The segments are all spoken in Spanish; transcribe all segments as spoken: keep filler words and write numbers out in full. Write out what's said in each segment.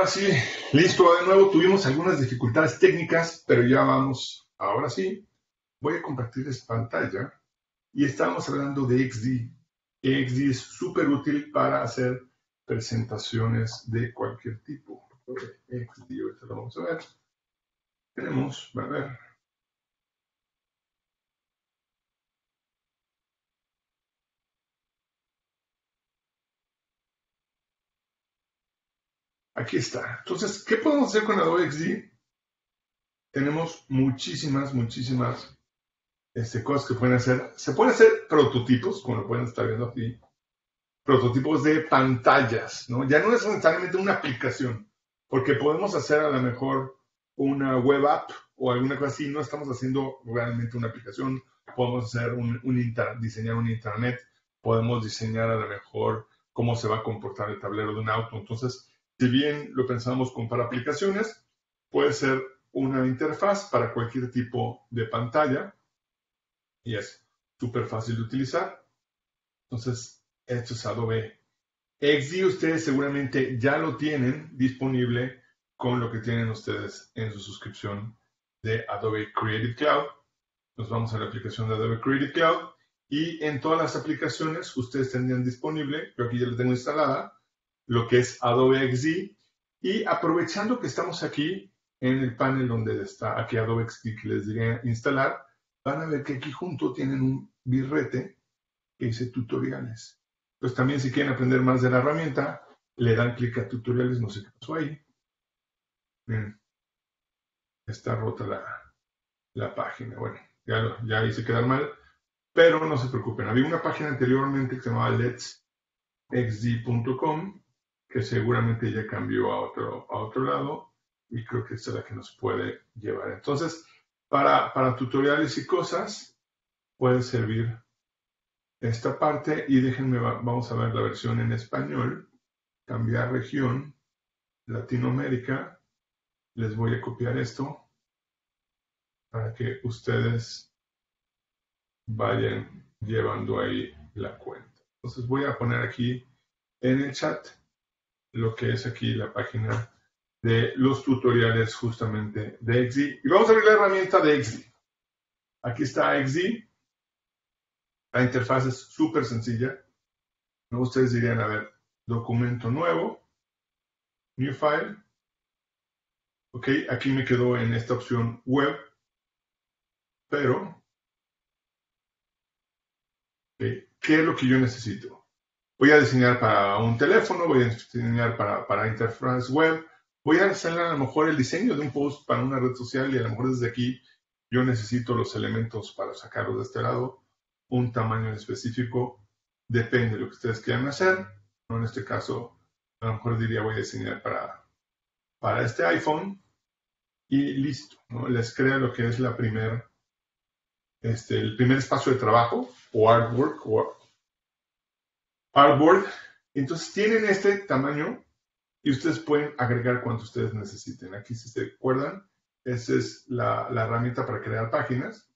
Ahora sí, listo de nuevo. Tuvimos algunas dificultades técnicas, pero ya vamos. Ahora sí, voy a compartirles pantalla y estamos hablando de X D. X D es súper útil para hacer presentaciones de cualquier tipo. X D, ahorita lo vamos a ver. Tenemos, a ver. Aquí está. Entonces, ¿qué podemos hacer con Adobe X D? Tenemos muchísimas, muchísimas este, cosas que pueden hacer. Se pueden hacer prototipos, como lo pueden estar viendo aquí. Prototipos de pantallas, ¿no? Ya no es necesariamente una aplicación, porque podemos hacer a lo mejor una web app o alguna cosa así, no estamos haciendo realmente una aplicación, podemos hacer un, un inter, diseñar un intranet, podemos diseñar a lo mejor cómo se va a comportar el tablero de un auto. Entonces, si bien lo pensamos como para aplicaciones, puede ser una interfaz para cualquier tipo de pantalla y es súper fácil de utilizar. Entonces, esto es Adobe X D. Ustedes seguramente ya lo tienen disponible con lo que tienen ustedes en su suscripción de Adobe Creative Cloud. Nos vamos a la aplicación de Adobe Creative Cloud y en todas las aplicaciones ustedes tendrían disponible, yo aquí ya la tengo instalada, lo que es Adobe X D. Y aprovechando que estamos aquí en el panel donde está aquí Adobe X D que les diré instalar, van a ver que aquí junto tienen un birrete que dice tutoriales. Pues también si quieren aprender más de la herramienta, le dan clic a tutoriales, no sé qué pasó ahí. Miren, está rota la, la página. Bueno, ya, lo, ya hice quedar mal, pero no se preocupen. Había una página anteriormente que se llamaba lets x d punto com, que seguramente ya cambió a otro, a otro lado, y creo que esta es la que nos puede llevar. Entonces, para, para tutoriales y cosas, puede servir esta parte, y déjenme, vamos a ver la versión en español, cambiar región, Latinoamérica. Les voy a copiar esto para que ustedes vayan llevando ahí la cuenta. Entonces voy a poner aquí en el chat lo que es aquí la página de los tutoriales justamente de X D. Y vamos a ver la herramienta de X D. Aquí está X D. La interfaz es súper sencilla. ¿No? Ustedes dirían, a ver, documento nuevo, new file. Ok, aquí me quedo en esta opción web, pero ¿qué es lo que yo necesito? Voy a diseñar para un teléfono, voy a diseñar para, para interfaz web, voy a hacer a lo mejor el diseño de un post para una red social y a lo mejor desde aquí yo necesito los elementos para sacarlos de este lado, un tamaño específico, depende de lo que ustedes quieran hacer. ¿No? En este caso, a lo mejor diría voy a diseñar para, para este iPhone y listo. ¿No? Les crea lo que es la primer, este, el primer espacio de trabajo o artwork o artboard. Entonces tienen este tamaño y ustedes pueden agregar cuanto ustedes necesiten. Aquí, si se acuerdan, esa es la, la herramienta para crear páginas.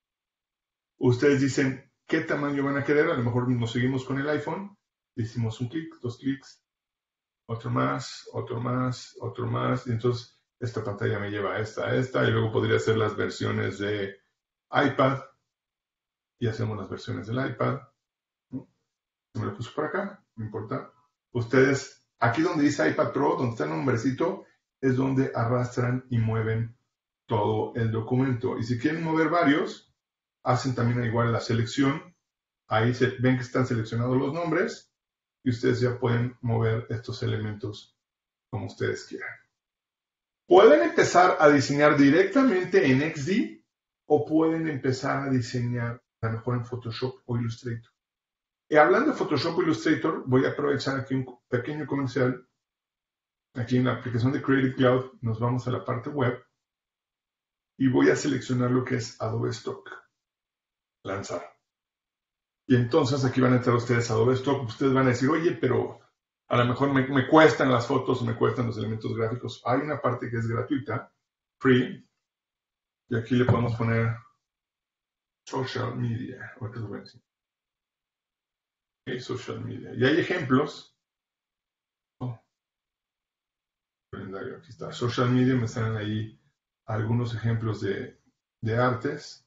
Ustedes dicen qué tamaño van a querer. A lo mejor nos seguimos con el iPhone. Hicimos un clic, dos clics, otro más, otro más, otro más. Y entonces esta pantalla me lleva a esta, a esta. Y luego podría hacer las versiones de iPad. Y hacemos las versiones del iPad. ¿No? Me lo puse por acá, no importa. Ustedes, aquí donde dice iPad Pro, donde está el nombrecito, es donde arrastran y mueven todo el documento. Y si quieren mover varios, hacen también igual la selección. Ahí se ven que están seleccionados los nombres y ustedes ya pueden mover estos elementos como ustedes quieran. Pueden empezar a diseñar directamente en X D o pueden empezar a diseñar a lo mejor en Photoshop o Illustrator. Y hablando de Photoshop o Illustrator, voy a aprovechar aquí un pequeño comercial. Aquí en la aplicación de Creative Cloud nos vamos a la parte web y voy a seleccionar lo que es Adobe Stock. Lanzar. Y entonces aquí van a entrar ustedes a Adobe Stock. Ustedes van a decir, oye, pero a lo mejor me, me cuestan las fotos, me cuestan los elementos gráficos. Hay una parte que es gratuita, free, y aquí le podemos poner Social Media. Ahorita les voy a decir. Okay, social Media. Y hay ejemplos. Oh, calendario. Aquí está. Social media, me salen ahí algunos ejemplos de, de artes.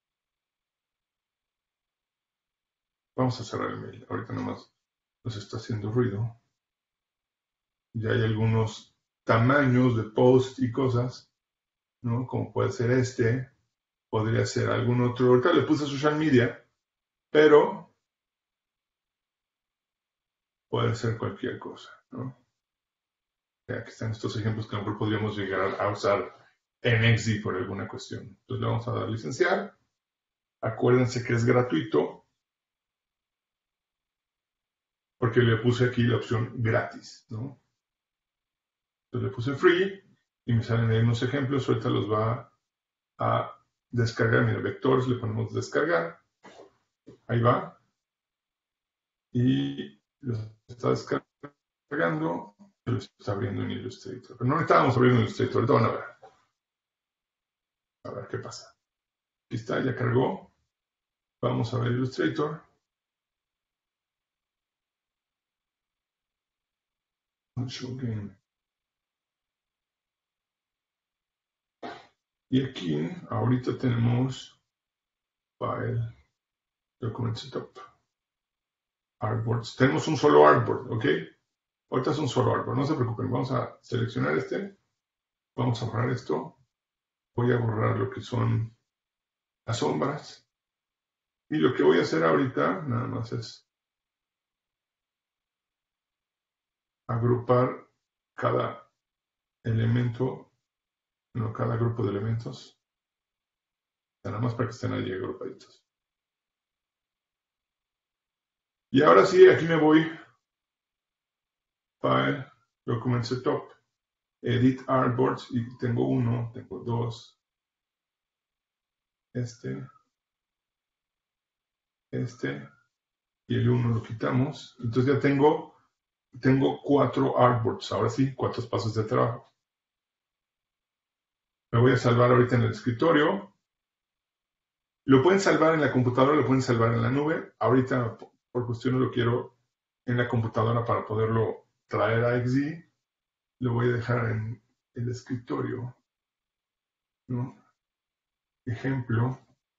Vamos a cerrar el mail. Ahorita nomás nos está haciendo ruido. Ya hay algunos tamaños de post y cosas, ¿no? Como puede ser este, podría ser algún otro. Ahorita le puse social media, pero puede ser cualquier cosa, ¿no? Aquí están estos ejemplos que a lo mejor podríamos llegar a usar en X D por alguna cuestión. Entonces le vamos a dar licenciar. Acuérdense que es gratuito, porque le puse aquí la opción gratis, ¿no? Entonces le puse free y me salen ahí unos ejemplos. Ahorita los va a descargar. Mira, vectores, le ponemos descargar. Ahí va. Y los está descargando. Y los está abriendo en Illustrator. Pero no estábamos abriendo en Illustrator. Ahorita van a ver. A ver qué pasa. Aquí está, ya cargó. Vamos a ver Illustrator. Show game. Y aquí, ahorita tenemos File, Document Setup, Artboards. Tenemos un solo Artboard, ¿ok? Ahorita es un solo Artboard, no se preocupen. Vamos a seleccionar este. Vamos a borrar esto. Voy a borrar lo que son las sombras. Y lo que voy a hacer ahorita, nada más es agrupar cada elemento, no, cada grupo de elementos. Nada más para que estén ahí agrupaditos. Y ahora sí, aquí me voy. File, Document Setup, Edit Artboards, y tengo uno, tengo dos, este, este, y el uno lo quitamos. Entonces ya tengo, tengo cuatro artboards, ahora sí, cuatro espacios de trabajo. Me voy a salvar ahorita en el escritorio. Lo pueden salvar en la computadora, lo pueden salvar en la nube. Ahorita, por cuestión, lo quiero en la computadora para poderlo traer a X D. Lo voy a dejar en el escritorio, ¿no? Ejemplo,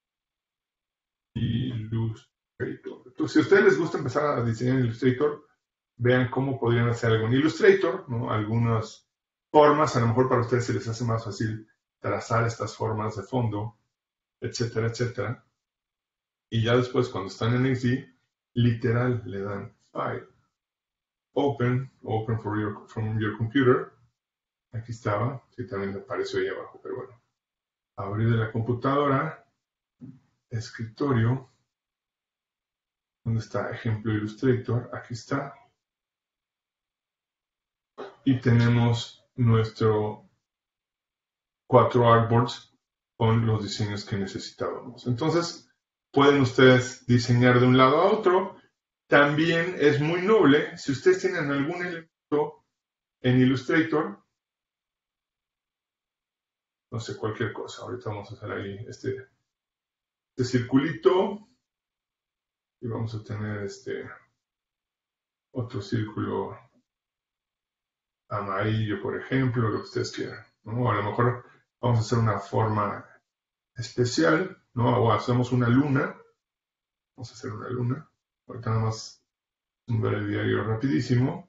Illustrator. Entonces, si a ustedes les gusta empezar a diseñar en Illustrator, vean cómo podrían hacer algo en Illustrator, ¿no? Algunas formas, a lo mejor para ustedes se les hace más fácil trazar estas formas de fondo, etcétera, etcétera. Y ya después, cuando están en X D, literal le dan File, Open, Open for your, from your computer. Aquí estaba, sí, también me apareció ahí abajo, pero bueno. Abrir de la computadora, escritorio, ¿dónde está? Ejemplo Illustrator, aquí está. Y tenemos nuestro cuatro artboards con los diseños que necesitábamos. Entonces, pueden ustedes diseñar de un lado a otro. También es muy noble, si ustedes tienen algún elemento en Illustrator, no sé, cualquier cosa. Ahorita vamos a hacer ahí este, este circulito y vamos a tener este otro círculo amarillo, por ejemplo, lo que ustedes quieran, ¿no? A lo mejor vamos a hacer una forma especial, ¿no? O hacemos una luna. Vamos a hacer una luna. Ahorita nada más ver el diario rapidísimo.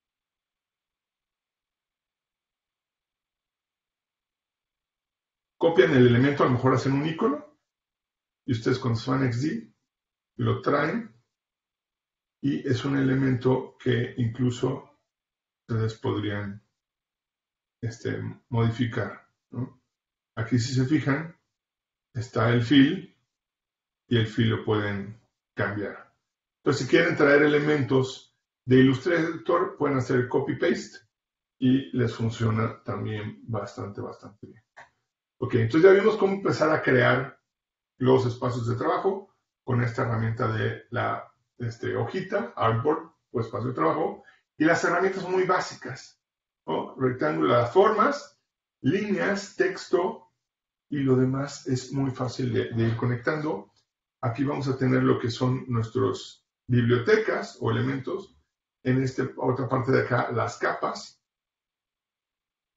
Copian el elemento, a lo mejor hacen un icono. Y ustedes cuando se van a X D, lo traen. Y es un elemento que incluso ustedes podrían este, modificar, ¿no? Aquí si se fijan, está el fill y el fill lo pueden cambiar. Entonces si quieren traer elementos de Illustrator, pueden hacer copy-paste y les funciona también bastante, bastante bien. Ok, entonces ya vimos cómo empezar a crear los espacios de trabajo con esta herramienta de la este, hojita, artboard o espacio de trabajo, y las herramientas muy básicas, ¿no? Rectángulo, las formas, líneas, texto, y lo demás es muy fácil de, de ir conectando. Aquí vamos a tener lo que son nuestras bibliotecas o elementos. En esta otra parte de acá, las capas.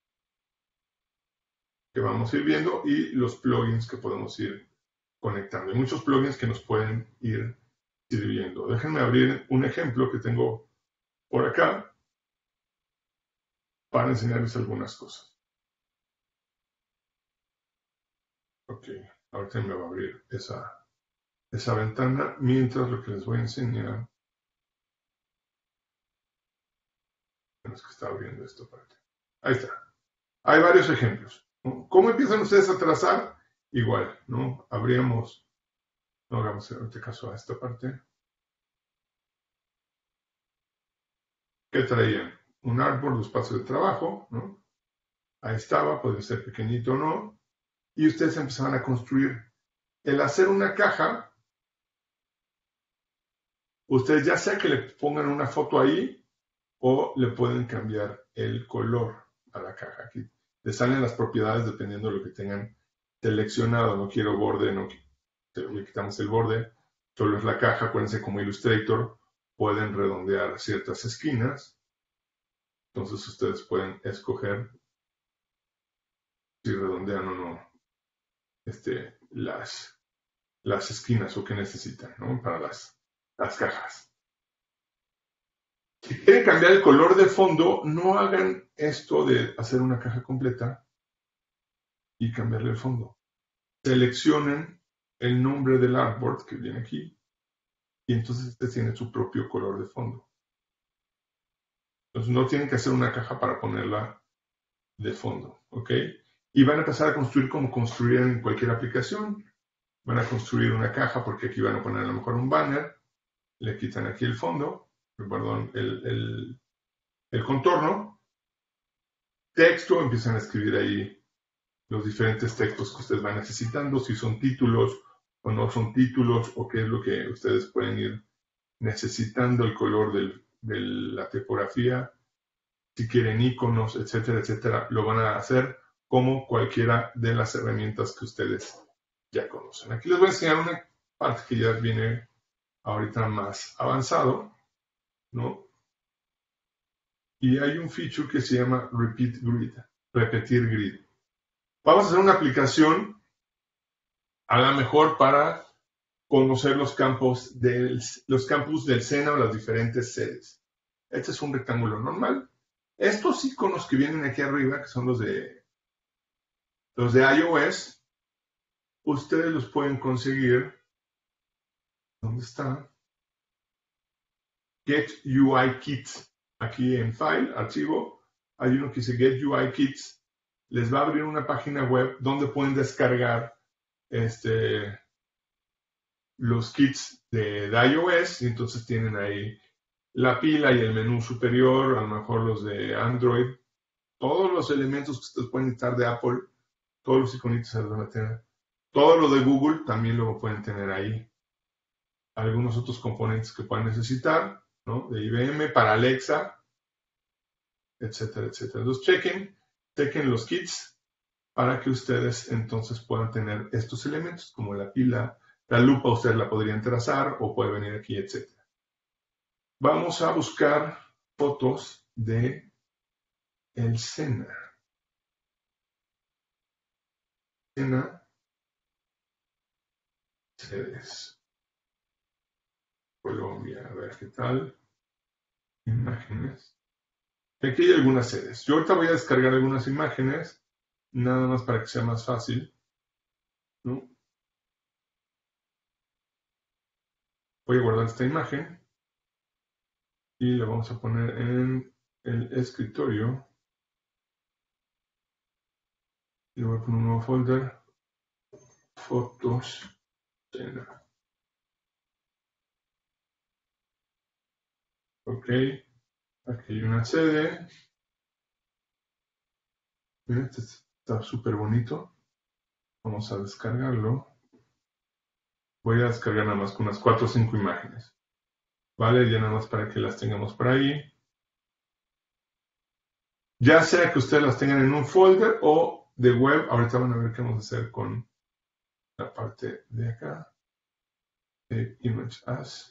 que vamos a ir viendo y los plugins que podemos ir conectando. Hay muchos plugins que nos pueden ir sirviendo. Déjenme abrir un ejemplo que tengo por acá para enseñarles algunas cosas. Ok, ahorita me va a abrir esa, esa ventana, mientras lo que les voy a enseñar es que está abriendo esta parte. Ahí está. Hay varios ejemplos, ¿no? ¿Cómo empiezan ustedes a trazar? Igual, ¿no? Abríamos, no hagamos en este caso a esta parte. ¿Qué traían? Un árbol, los espacios de trabajo, ¿no? Ahí estaba, puede ser pequeñito o no. Y ustedes empezaban a construir. El hacer una caja, ustedes ya sea que le pongan una foto ahí o le pueden cambiar el color a la caja. Aquí le salen las propiedades dependiendo de lo que tengan seleccionado. No quiero borde, no le quitamos el borde, solo es la caja. Acuérdense, como Illustrator pueden redondear ciertas esquinas. Entonces ustedes pueden escoger si redondean o no este, las, las esquinas o qué necesitan, ¿no? Para las, las cajas. Si quieren cambiar el color de fondo, no hagan esto de hacer una caja completa y cambiarle el fondo. Seleccionen el nombre del artboard que viene aquí y entonces este tiene su propio color de fondo. Entonces no tienen que hacer una caja para ponerla de fondo, ¿ok? Y van a empezar a construir como construirían en cualquier aplicación. Van a construir una caja porque aquí van a poner a lo mejor un banner, le quitan aquí el fondo, perdón, el, el, el contorno, texto, empiezan a escribir ahí los diferentes textos que ustedes van necesitando, si son títulos o no son títulos, o qué es lo que ustedes pueden ir necesitando, el color del, de la tipografía, si quieren iconos, etcétera, etcétera, lo van a hacer como cualquiera de las herramientas que ustedes ya conocen. Aquí les voy a enseñar una parte que ya viene ahorita más avanzado, ¿no? Y hay un feature que se llama Repeat Grid, repetir grid. Vamos a hacer una aplicación a lo mejor para conocer los campos del, los campus del SENA o las diferentes sedes. Este es un rectángulo normal. Estos iconos que vienen aquí arriba, que son los de, los de iOS, ustedes los pueden conseguir. ¿Dónde está? Get U I Kits. Aquí en File, Archivo, hay uno que dice Get U I Kits. Les va a abrir una página web donde pueden descargar este, los kits de, de iOS y entonces tienen ahí la pila y el menú superior, a lo mejor los de Android, todos los elementos que ustedes pueden necesitar de Apple, todos los iconitos se los van a tener. Todo lo de Google también lo pueden tener ahí. Algunos otros componentes que puedan necesitar, ¿no? De I B M, para Alexa, etcétera, etcétera. Entonces chequen, chequen los kits para que ustedes entonces puedan tener estos elementos, como la pila, la lupa ustedes la podrían trazar o puede venir aquí, etcétera. Vamos a buscar fotos de el SENA. SENA sedes. Colombia, a ver qué tal. Imágenes. Aquí hay algunas sedes. Yo ahorita voy a descargar algunas imágenes, nada más para que sea más fácil, ¿no? Voy a guardar esta imagen y la vamos a poner en el escritorio. Le voy a poner un nuevo folder. Fotos. SENA. Ok. Aquí hay una sede. Miren, este está súper bonito. Vamos a descargarlo. Voy a descargar nada más con unas cuatro o cinco imágenes. Vale, ya nada más para que las tengamos por ahí. Ya sea que ustedes las tengan en un folder o de web. Ahorita van a ver qué vamos a hacer con la parte de acá. De Image As.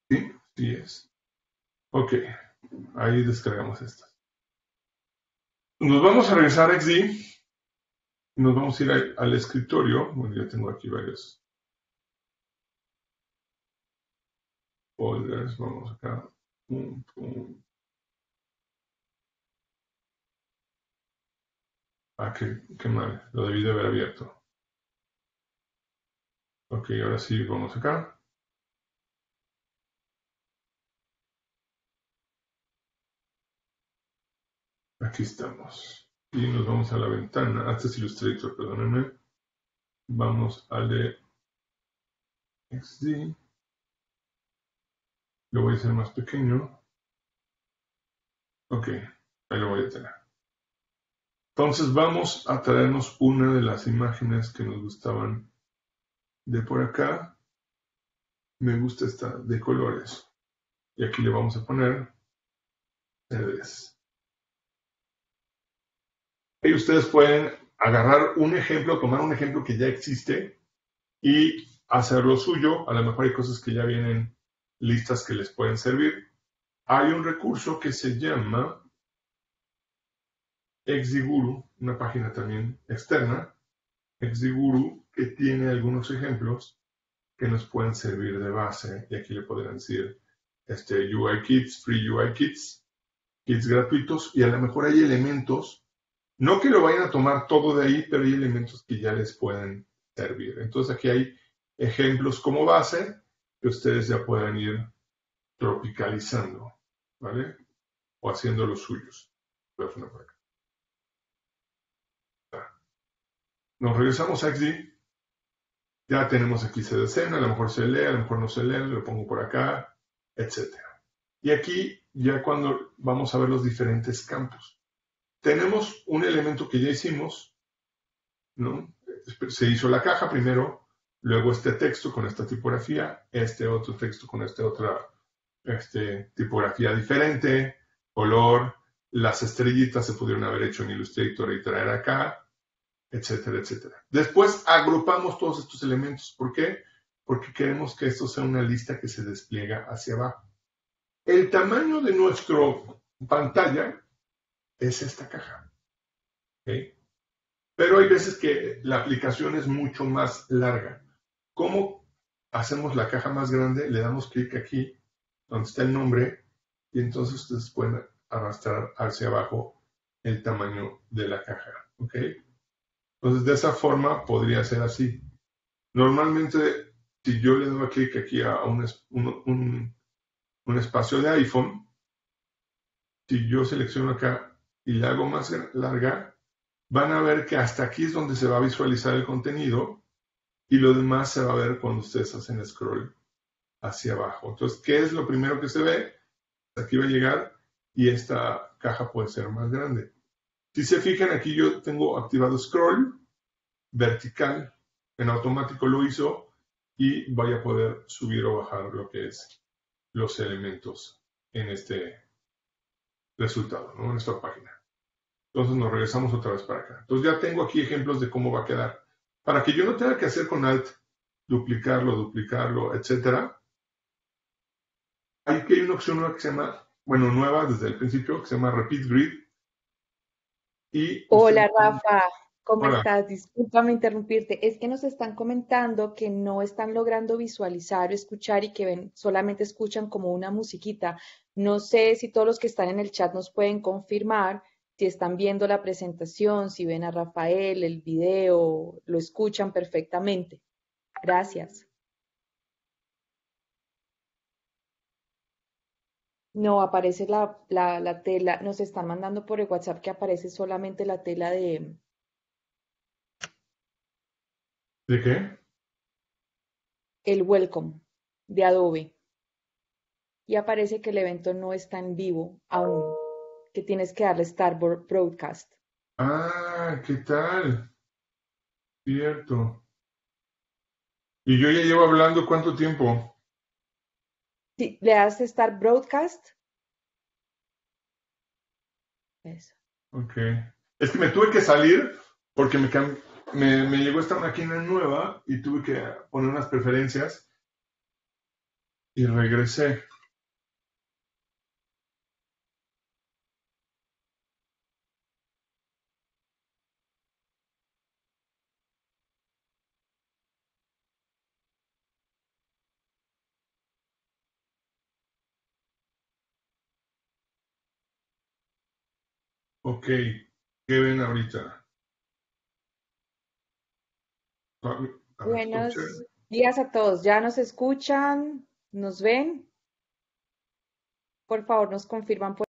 Sí, sí es. Ok, ahí descargamos estas. Nos vamos a regresar a X D. Nos vamos a ir al, al escritorio. Bueno, ya tengo aquí varios folders. Vamos acá. Pum, pum. Ah, qué, qué mal. Lo debí de haber abierto. Ok, ahora sí, vamos acá. Aquí estamos. Y nos vamos a la ventana. Este es Illustrator, perdónenme. Vamos al de X D. Lo voy a hacer más pequeño. Ok, ahí lo voy a tener. Entonces vamos a traernos una de las imágenes que nos gustaban de por acá. Me gusta esta de colores. Y aquí le vamos a poner sedes. Y ustedes pueden agarrar un ejemplo, tomar un ejemplo que ya existe y hacerlo suyo. A lo mejor hay cosas que ya vienen listas que les pueden servir. Hay un recurso que se llama XDGuru, una página también externa, XDGuru, que tiene algunos ejemplos que nos pueden servir de base. Y aquí le podrán decir este, U I Kits, Free U I Kits, kits gratuitos, y a lo mejor hay elementos, no que lo vayan a tomar todo de ahí, pero hay elementos que ya les pueden servir. Entonces aquí hay ejemplos como base que ustedes ya puedan ir tropicalizando, ¿vale? O haciendo los suyos. Voy a poner por acá. Nos regresamos a X D. Ya tenemos aquí C D C, a lo mejor se lee, a lo mejor no se lee, lo pongo por acá, etcétera. Y aquí ya cuando vamos a ver los diferentes campos. Tenemos un elemento que ya hicimos, ¿no? Se hizo la caja primero, luego este texto con esta tipografía, este otro texto con esta otra este, tipografía diferente, color, las estrellitas se pudieron haber hecho en Illustrator y traer acá, etcétera, etcétera. Después agrupamos todos estos elementos. ¿Por qué? Porque queremos que esto sea una lista que se despliega hacia abajo. El tamaño de nuestra pantalla es esta caja. ¿Okay? Pero hay veces que la aplicación es mucho más larga. ¿Cómo hacemos la caja más grande? Le damos clic aquí, donde está el nombre, y entonces ustedes pueden arrastrar hacia abajo el tamaño de la caja. ¿Ok? Entonces, de esa forma podría ser así. Normalmente, si yo le doy clic aquí a un, un, un, un espacio de iPhone, si yo selecciono acá y le hago más larga, van a ver que hasta aquí es donde se va a visualizar el contenido y lo demás se va a ver cuando ustedes hacen scroll hacia abajo. Entonces, ¿qué es lo primero que se ve? Aquí va a llegar y esta caja puede ser más grande. Si se fijan, aquí yo tengo activado scroll vertical, en automático lo hizo y voy a poder subir o bajar lo que es los elementos en este resultado, ¿no? En esta página. Entonces nos regresamos otra vez para acá. Entonces ya tengo aquí ejemplos de cómo va a quedar. Para que yo no tenga que hacer con Alt, duplicarlo, duplicarlo, etcétera. Hay que hay una opción nueva que se llama, bueno, nueva desde el principio, que se llama Repeat Grid. Y Hola usted, Rafa, ¿cómo hola. estás? Discúlpame interrumpirte. Es que nos están comentando que no están logrando visualizar o escuchar y que ven, solamente escuchan como una musiquita. No sé si todos los que están en el chat nos pueden confirmar si están viendo la presentación, si ven a Rafael, el video, lo escuchan perfectamente. Gracias. No, aparece la, la, la tela, nos están mandando por el WhatsApp que aparece solamente la tela de ¿De qué? el welcome de Adobe. Y aparece que el evento no está en vivo aún, que tienes que darle Start Broadcast. Ah, ¿qué tal? Cierto. Y yo ya llevo hablando cuánto tiempo. Si le das Start Broadcast, eso. Ok. Es que me tuve que salir porque me, me, me llegó esta máquina nueva y tuve que poner unas preferencias. y regresé. Ok, ¿qué ven ahorita? A a ver, Buenos escuchen. días a todos. ¿Ya nos escuchan? ¿Nos ven? Por favor, nos confirman.